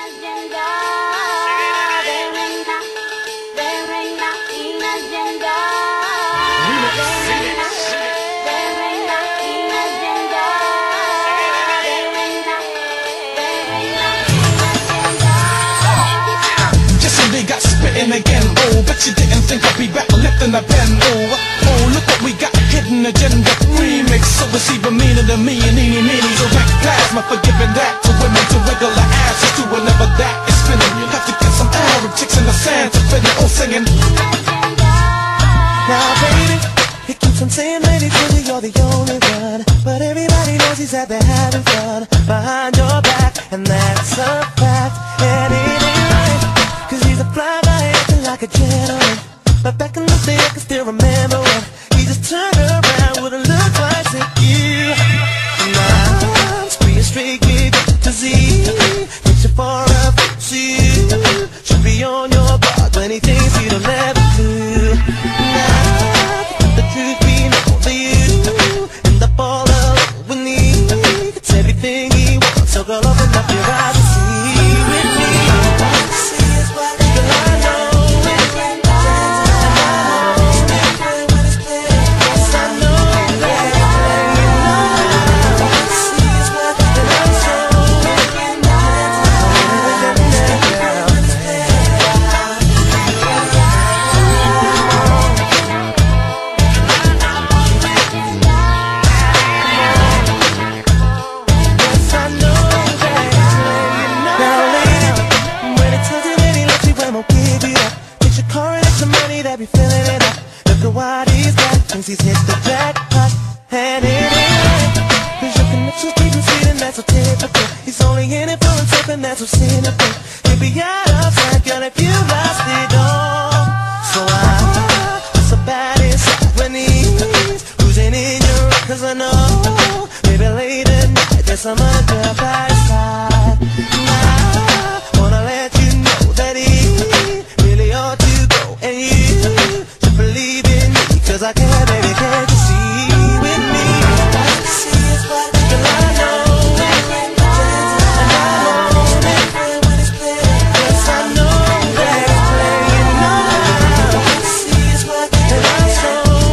agenda, there ain't nothing agenda. They got spitting again, oh, bet you didn't think I'd be back lifting a pen, oh, look what we got, hidden agenda remix, so it's even meaner than me and eeny meeny, so back plasma for giving that to women to wiggle their asses to whenever that is spinning, you have to get some Arab chicks in the sand to fit it, oh, singing. Now baby, he keeps on saying lady till you're the only one, but everybody knows he's out there having fun behind your back, and that's a fact, and it ain't right. Cause he's a fly guy acting like a gentleman, but back in the day I can still remember when he just turned around with a look twice at you. Now I'm spraying straight gig to Z, reaching for a C. Should be on your block when he thinks you don't ever do. Now the truth be known to you, and the fall of when he gets everything he wants. So girl, open up your eyes and see with me. He's hit the jackpot, and it ain't right. Cause your connection's deep and sweet and that's so typical. He's only in it for himself and that's so cynical. He'll be out of sight, girl, if you lost it all. So what's so bad inside when he's cruising in your eyes? Cause I know, maybe late at night there's some other girl by his side. Now, wanna let you know that he really ought to go, and you should believe in me. Cause I can't, baby, can't you see with me? Girl, I know it, and I want it. Yes, I know that it's playing now, and I'm so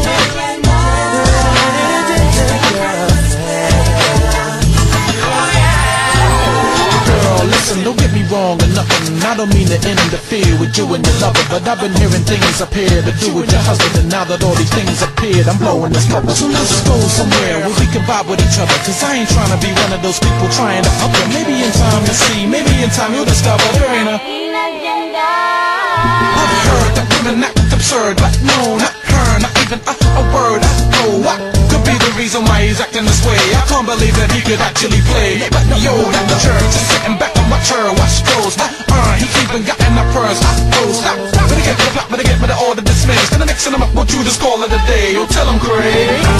Girl, listen, don't get me wrong or nothing, I don't mean to interfere with you and your lover, but I've been hearing things up here to do with your husband, and now that all these things appeared, I'm blowing this cover. So let's go somewhere where we can vibe with each other, cause I ain't trying to be one of those people trying to up you. Maybe in time you'll see, maybe in time you'll discover there ain't a Agenda. I've heard that women act absurd, but no, not her, not even a word. I know what could be the reason why he's acting this way. I can't believe that he could actually play. But yo, that the church is sitting back on my chair, watch goes. He's even got in the purse. Stop. Better get to the plot, better get me the order dismissed. And the next time up, won't you just call it a day? Yo, tell him Craig.